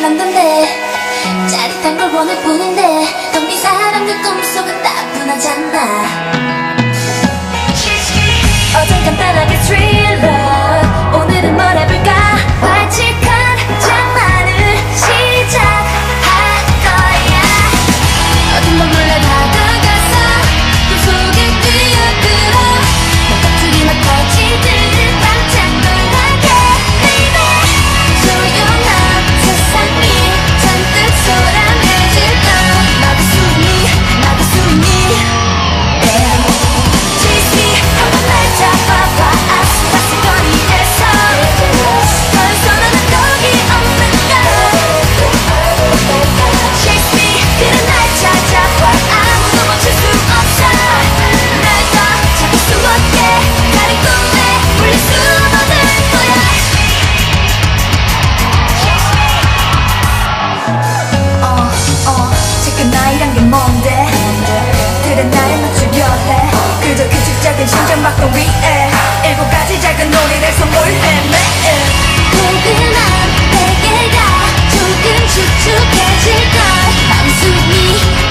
잘났는데 짜릿한 걸 원할 뿐인데 넌 네 사랑의 꿈속은 따분하잖아. 어젠 간단하게 스릴러 오늘은 뭘 해볼까. 발칙한 장난을 시작할 거야. 어둠만 몰래 다가가서 꿈속에 뛰어들어 목걸이만 터지듯 깜짝 놀라게 baby. 조용한 세상이 잔뜩 소란해질 거 나도 숨이 Chase me 한번 날 잡아봐 아슬아슬거리에서 벌써 너는 거기 없는가. Chase me 그래 날 찾아봐 아무도 멈출 수 없어. 날 더 잡을 수 없게 다른 꿈에 물릴 수 없는 거야. 지금 나이란 게 뭔데. 그래 날 맞추려 해. 그저 규칙적인 심장박동 위에 7가지 작은 놀이를 선물해 매일. 포근한 베개가 조금 축축해질걸. 밤숨이